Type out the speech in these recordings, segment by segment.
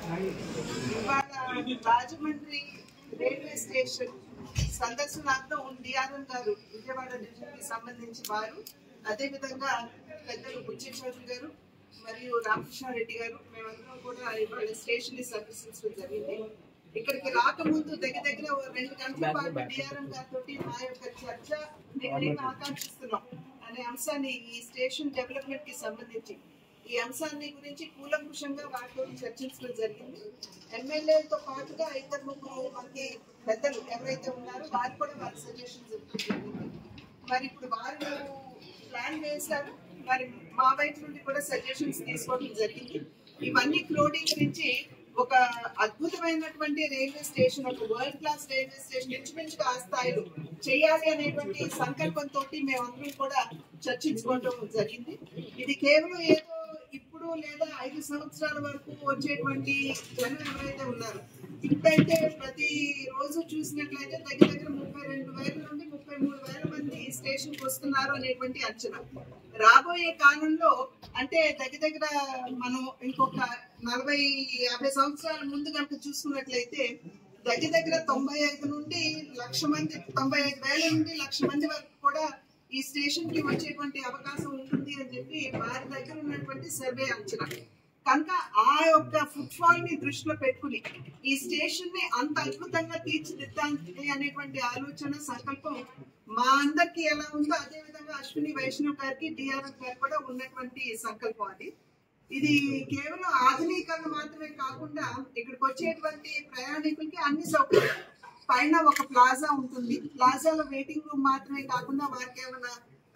ఇవాళ Rajahmundry railway station సందర్శనార్థం DRM గారు విజయవాడ డివిజన్ కి సంబంధించి వారు, అదేవిధంగా పెద్దలు బుచ్చి చౌదరి గారు మరియు రామకృష్ణారెడ్డి గారు మేమందరం కూడా ఇవాళ స్టేషన్ ని సందర్శించడం జరిగింది. ఇక్కడికి రాకముందు దగ్గర 2 గంటల పాటు డిఆర్ఎం గారితో మా యొక్క చర్చ నేను ఆకాంక్షిస్తున్నాం అనే అంశాన్ని ఈ స్టేషన్ డెవలప్మెంట్ కి సంబంధించి ఈ అంశాన్ని గురించి కూలంకుషంగా వారితో చర్చించడం జరిగింది. ఎమ్మెల్యేలతో పాటుగా 2-3 మంది పెద్దలు ఎవరైతే ఉన్నారో వారు కూడా వారి సజెషన్స్ ఇవ్వడం జరిగింది. మరి ఇప్పుడు వారు ప్లాన్ వేశారు, మరి మా వైపు నుండి కూడా సజెషన్స్ తీసుకోవడం జరిగింది. ఇవన్నీ క్రోడీకరించి ఒక అద్భుతమైనటువంటి రైల్వే స్టేషన్, ఒక వరల్డ్ క్లాస్ రైల్వే స్టేషన్ ఇంచుమించుగా ఆ స్థాయిలో చేయాలి అనేటువంటి సంకల్పంతో మేమందరం కూడా చర్చించుకోవడం జరిగింది. ఇది కేవలం ఏదో ఇప్పుడు లేదా 5 సంవత్సరాల వరకు వచ్చేటువంటి జనం ఎవరైతే ఉన్నారు, ఇప్పుడైతే ప్రతి రోజు చూసినట్లయితే దగ్గర 32,000 నుండి 33,000 మంది స్టేషన్ కు వస్తున్నారు అనేటువంటి అంచనా. రాబోయే కాలంలో అంటే దగ్గర మనం ఇంకొక 40-50 సంవత్సరాల ముందు కనుక చూసుకున్నట్లయితే దగ్గర 95 నుండి 1,00,000 మంది, 95,000 నుండి 1,00,000 మంది వరకు కూడా ఈ స్టేషన్ కి వచ్చేటువంటి అవకాశం ఉంటుంది అని చెప్పి వారి దగ్గర ఉన్నటువంటి సర్వే అంచనా. కనుక ఆ యొక్క ఫుట్ ఫాల్ ని దృష్టిలో పెట్టుకుని ఈ స్టేషన్ ని అంత అద్భుతంగా తీర్చిదిద్దాలి అనేటువంటి ఆలోచన సంకల్పం మా అందరికి ఎలా ఉందో అదే విధంగా అశ్విని వైష్ణవ్ గారికి డిఆర్ఎం గారు కూడా ఉన్నటువంటి సంకల్పం అది. ఇది కేవలం ఆధునీకరణ మాత్రమే కాకుండా ఇక్కడికి వచ్చేటువంటి ప్రయాణికులకి అన్ని సౌకర్యాలు, పైన ఒక ప్లాజా ఉంటుంది, ప్లాజాలో వెయిటింగ్ రూమ్ మాత్రమే కాకుండా వారికి ఏమైనా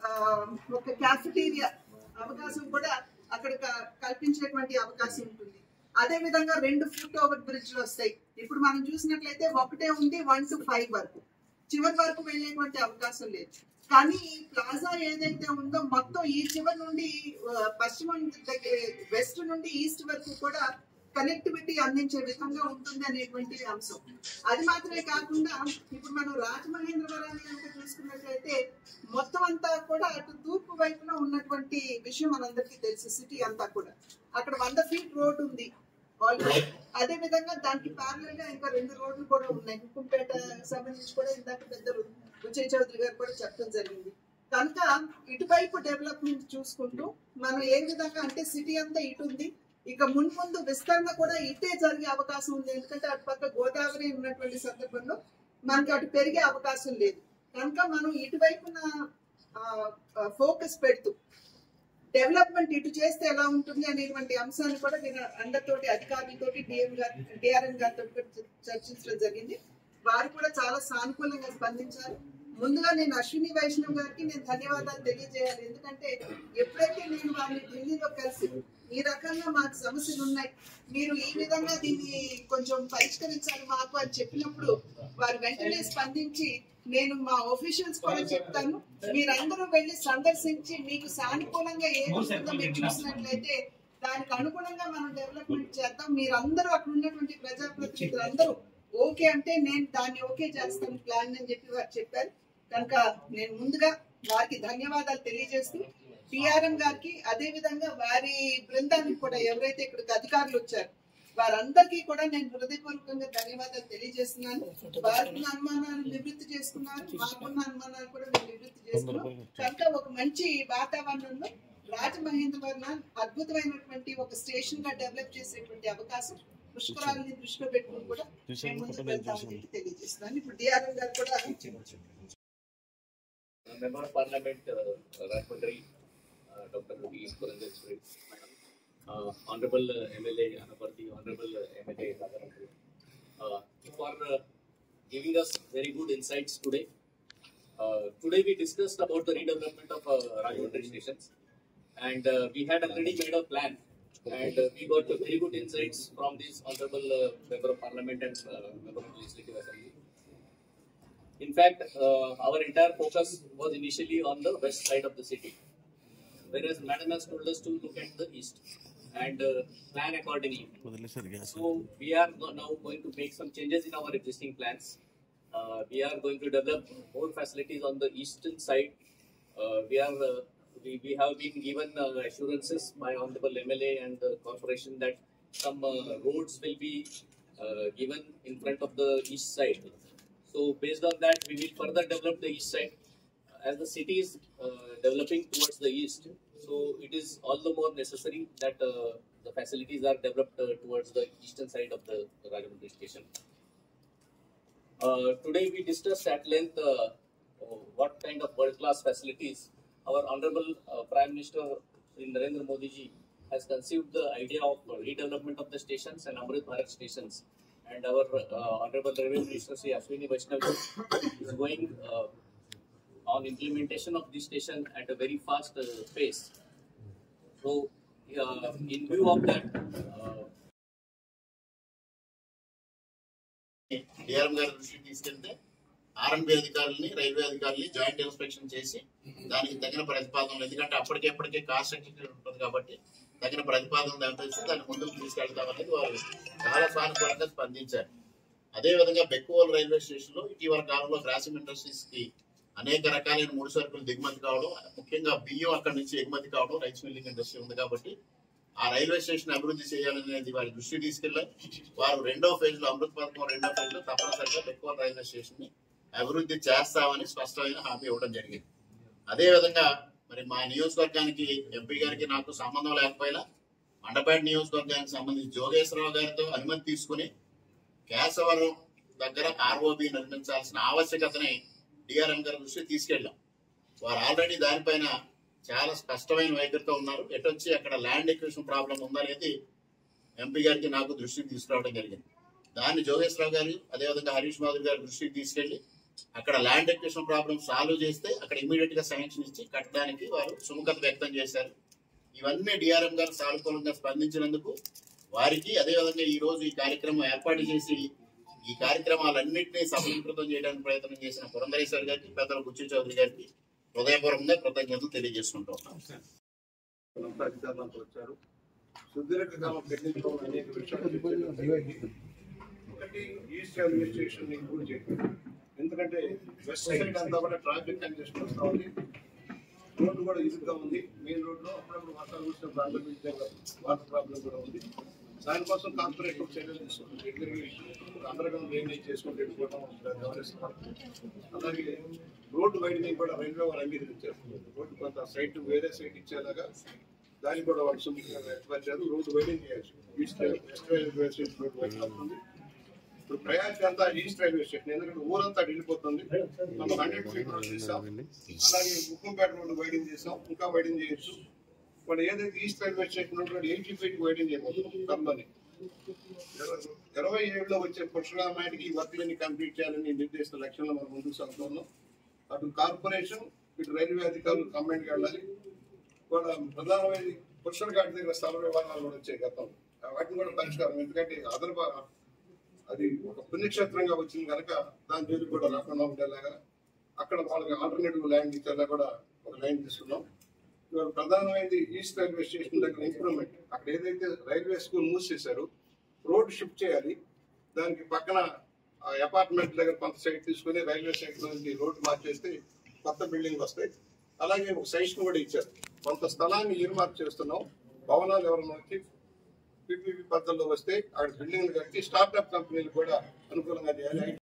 ఒక క్యాఫెటీరియా అవకాశం కూడా అక్కడ కల్పించేటువంటి అవకాశం ఉంటుంది. అదే విధంగా 2 ఫుట్ ఓవర్ బ్రిడ్జ్లు వస్తాయి. ఇప్పుడు మనం చూసినట్లయితే ఒకటే ఉంది 1 to 5 వరకు, చివరి వరకు వెళ్ళేటువంటి అవకాశం లేదు. కానీ ఈ ప్లాజా ఏదైతే ఉందో మొత్తం ఈ చివరి నుండి పశ్చిమ వెస్ట్ నుండి ఈస్ట్ వరకు కూడా కనెక్టివిటీ అందించే విధంగా ఉంటుంది అనేటువంటి అంశం. అది మాత్రమే కాకుండా ఇప్పుడు మనం రాజమహేంద్రవరాన్ని కనుక చూసుకున్నట్లయితే మొత్తం అంతా కూడా అటు తూర్పు వైపున ఉన్నటువంటి విషయం మనందరికీ తెలుసు. సిటీ అంతా కూడా అక్కడ 100 ఫీట్ రోడ్ ఉంది ఆల్రెడీ. అదే విధంగా దానికి ప్యారలల్ గా ఇంకా 2 రోడ్లు కూడా ఉన్నాయి. హుకుంపేట సంబంధించి కూడా ఇందాక పెద్దలు విజయ్ చౌదరి గారు కూడా చెప్పడం జరిగింది. కనుక ఇటువైపు డెవలప్మెంట్ చూసుకుంటూ మనం ఏ విధంగా అంటే సిటీ అంతా ఇటు ఉంది, ఇక మున్ముందు విస్తరణ కూడా ఇటే జరిగే అవకాశం ఉంది. ఎందుకంటే అటు పక్క గోదావరి ఉన్నటువంటి సందర్భంలో మనకి అటు పెరిగే అవకాశం లేదు. కనుక మనం ఇటువైపున ఫోకస్ పెడుతూ డెవలప్మెంట్ ఇటు చేస్తే ఎలా ఉంటుంది అనేటువంటి అంశాన్ని కూడా నేను అందరితోటి అధికారులతోటి డిఆర్ఎం గారితో చర్చించడం జరిగింది. వారు కూడా చాలా సానుకూలంగా స్పందించారు. ముందుగా నేను అశ్విని వైష్ణవ్ గారికి నేను ధన్యవాదాలు తెలియజేయాలి. ఎందుకంటే ఎప్పుడైతే నేను వారిని ఢిల్లీలో కలిసి ఈ రకంగా మాకు సమస్యలు ఉన్నాయి, మీరు ఈ విధంగా దీన్ని కొంచెం పరిష్కరించాలి మాకు అని చెప్పినప్పుడు వారు వెంటనే స్పందించి నేను మా ఆఫీషియల్స్ కూడా చెప్తాను, మీరందరూ వెళ్ళి సందర్శించి మీకు సానుకూలంగా ఏదో మీరు చూసినట్లయితే దానికి అనుగుణంగా మనం డెవలప్మెంట్ చేద్దాం, మీరందరూ అక్కడ ఉన్నటువంటి ప్రజాప్రతినిధులు అందరూ ఓకే అంటే నేను దాన్ని ఓకే చేస్తాను ప్లాన్ అని చెప్పి వారు చెప్పారు. కనుక నేను ముందుగా వారికి ధన్యవాదాలు తెలియజేస్తూ టిఆర్ఎం గారికి అదే విధంగా వారి బృందానికి కూడా ఎవరైతే ఇక్కడికి అధికారులు వచ్చారు వారందరికీ కూడా నేను హృదయపూర్వకంగా ధన్యవాదాలు తెలియజేస్తున్నాను. వారికి అనుమానాలు నివృత్తి చేసుకున్నారు, మాకున్న అనుమానాలు కూడా మేము నివృత్తి చేసుకున్నాం. కనుక ఒక మంచి వాతావరణంలో రాజమహేంద్రవరం అద్భుతమైనటువంటి ఒక స్టేషన్ గా డెవలప్ చేసేటువంటి అవకాశం పుష్కరాలని దృష్టిలో పెట్టుకుని కూడా మేము ముందుకు వెళ్తామని తెలియజేస్తున్నాను. ఇప్పుడు డిఆర్ఎం గారు కూడా Member of Parliament Rajmundry, Dr. Ruby Puranjeshwari, Honorable MLA Anaparthi, Honorable MLA Radarampu, for giving us very good insights today. Today we discussed about the redevelopment of Rajmundry stations, and we had already made a plan, and we got very good insights from this Honorable Member of Parliament and Member of Legislative Assembly. In fact, our entire focus was initially on the west side of the city, whereas Madam has told us to look at the east and plan accordingly. So we are now going to make some changes in our existing plans. We are going to develop more facilities on the eastern side. We have been given assurances by Honorable MLA and the corporation that some roads will be given in front of the east side. So based on that, we will further develop the east side. As the city is developing towards the east, so it is all the more necessary that the facilities are developed towards the eastern side of the Rajahmundry station. Today we discussed at length what kind of world-class facilities our Honorable Prime Minister Shri Narendra Modi ji has conceived the idea of redevelopment of the stations and Amrit Bharat stations. And our Honorable Revenue Minister Shri Ashwini Vaishnav is going on implementation of this station at a very fast pace. So, in view of that, DRM గారి దృష్టికి తీసుకెళ్తే ఆర్ఎండ్బి అధికారులని railway అధికారులని joint inspection చేసి దానికి తగిన ప్రతిపాదనలు, ఎందుకంటే అప్పటికెప్పటికే కాస్ట్ ఉంటుంది కాబట్టి తగిన ప్రతిపాదనలు దాంట్లో దాన్ని ముందుకు తీసుకెళ్తామనేది వారు చాలా సానుకూలంగా స్పందించారు. అదేవిధంగా బెక్కువోలు రైల్వే స్టేషన్ లో ఇటీవల కాలంలో గ్రాసిమ్ ఇండస్ట్రీస్ కి అనేక రకాలైన ముడి సరుకులు దిగుమతి కావడం, ముఖ్యంగా బియ్యం అక్కడి నుంచి ఎగుమతి కావడం, రైస్ మిల్లింగ్ ఇండస్ట్రీ ఉంది కాబట్టి ఆ రైల్వే స్టేషన్ అభివృద్ధి చేయాలనేది వారి దృష్టి తీసుకెళ్లారు. వారు రెండో ఫేజ్ లో అమృత్ పథకం రెండో ఫేజ్ లో తప్పనిసరిగా బెక్కువోలు రైల్వే స్టేషన్ ని అభివృద్ధి చేస్తామని స్పష్టమైన హామీ ఇవ్వడం జరిగింది. అదేవిధంగా మరి మా నియోజకవర్గానికి ఎంపీ గారికి నాకు సంబంధం లేకపోయినా మండపేట నియోజకవర్గానికి సంబంధించి జోగేశ్వరరావు గారితో అనుమతి తీసుకుని కేశవరం దగ్గర ఆర్ఓబి నిర్మించాల్సిన ఆవశ్యకతని డిఆర్ఎం గారి దృష్టికి తీసుకెళ్ళాం. వారు ఆల్రెడీ దానిపైన చాలా స్పష్టమైన వైఖరితో ఉన్నారు. ఎటొచ్చి అక్కడ ల్యాండ్ ఎక్విజిషన్ ప్రాబ్లం ఉందనేది ఎంపీ గారికి నాకు దృష్టికి తీసుకురావడం జరిగింది. దాన్ని జోగేశ్వరరావు గారు అదేవిధంగా హరీష్ మాధురి గారి దృష్టికి తీసుకెళ్లి అక్కడ ల్యాండ్ ఎక్విజిషన్ ప్రాబ్లం సాల్వ్ చేస్తే అక్కడ ఇమీడియట్ గా శాంక్షన్ ఇచ్చి కట్టడానికి వారు సుముఖత వ్యక్తం చేశారు. ఇవన్నీ డిఆర్ఎం గారు సానుకూలంగా స్పందించినందుకు వారికి, అదేవిధంగా ఈ రోజు ఈ కార్యక్రమం ఏర్పాటు చేసి ఈ కార్యక్రమాలన్నింటినీ సఫలీకృతం చేయడానికి ప్రయత్నం చేసిన పురంధరేశ్వర్ గారికి, పెద్దల బుచ్చి చౌదరి గారికి హృదయపూర్వకంగా కృతజ్ఞతలు తెలియజేసుకుంటున్నాం. వచ్చారు సుదీర్ఘకాలం పెండింగ్లో అనేక విషయాలు ఒకటి ఈస్ట్ రైల్వే స్టేషన్ ఇంప్రూవ్ చేయడం. ఎందుకంటే వెస్ట్ సైడ్ అంతా కూడా ట్రాఫిక్ కంజెషన్ వస్తూ ఉంది, రోడ్డు కూడా ఇరుగ్గా ఉంది. మెయిన్ రోడ్ లో అప్పుడప్పుడు వర్షాలు వచ్చిన ప్రాబ్లం, వాటర్ ప్రాబ్లం కూడా ఉంది. దానికోసం కార్పొరేట్ చర్యలు తీసుకుంటుంది. అండర్గ్రౌండ్ డ్రైనేజ్ చేసుకుంటూ వెళ్ళిపోవడం గమనిస్తున్నాం. అలాగే రోడ్డు వైడనింగ్ కూడా రైల్వే వారు అంగీకరించారు. రోడ్డు కొంత సైట్ వేరే సైట్ ఇచ్చేలాగా దానికి కూడా వాళ్ళు సుముఖంగా వ్యక్తపరిచారు. రోడ్డు వైడనింగ్ చేయాల్సి east west railway station road widening అవుతుంది. ఇప్పుడు ప్రయాణికి అంతా ఈస్ట్ రైల్వే స్టేషన్, ఎందుకంటే ఊరంతా వెళ్ళిపోతుంది. మనం 100 feet రోడ్ చేసాం, అలాగే ముక్కంపేట రోడ్డు వైడింగ్ చేసాం, ఇంకా వైడింగ్ చేయొచ్చు. ఇప్పుడు ఏదైతే ఈస్ట్ రైల్వే స్టేషన్ ఉంటుందో 80 feet వైడింగ్ చేయబోతుంది. త్వరలోనే 27లో వచ్చే పుష్కరాల నాటికి ఈ వర్క్లన్నీ కంప్లీట్ చేయాలని నిర్దేశిత లక్ష్యంలో మనం ముందుకు సాగుతున్నాం. అటు కార్పొరేషన్, ఇటు రైల్వే అధికారులు కంబైన్గా వెళ్ళాలి. కూడా ప్రధానమైన పుష్కర ఘాట్ దగ్గర స్థల వివాదాలు కూడా వచ్చాయి గతం, వాటిని కూడా పరిష్కారం. ఎందుకంటే అది ఒక పుణ్యక్షేత్రంగా వచ్చింది కనుక దాని జోలికి కూడా రాకుండా ఉండేలాగా అక్కడ వాళ్ళకి ఆల్టర్నేటివ్ ల్యాండ్ ఇచ్చేలా కూడా ఒక లైన్ తీసుకున్నాం. ఇవాళ ప్రధానమైనది ఈస్ట్ రైల్వే స్టేషన్ దగ్గర ఇంప్రూవ్మెంట్. అక్కడ ఏదైతే రైల్వే స్కూల్ మూసేశారో రోడ్ షిఫ్ట్ చేయాలి. దానికి పక్కన అపార్ట్మెంట్ దగ్గర కొంత సైట్ తీసుకుని రైల్వే సైట్ నుంచి రోడ్డు మార్చేస్తే కొత్త బిల్డింగ్ వస్తాయి. అలాగే ఒక సైట్ కూడా ఇచ్చారు. కొంత స్థలాన్ని ఈర్మార్క్ చేస్తున్నాం. భవనాలు ఎవరైనా వచ్చి పిపిపి పద్ధతిలో వస్తే అక్కడ బిల్డింగ్లు కట్టి స్టార్ట్అప్ కంపెనీలు కూడా అనుకూలంగా చేయాలి.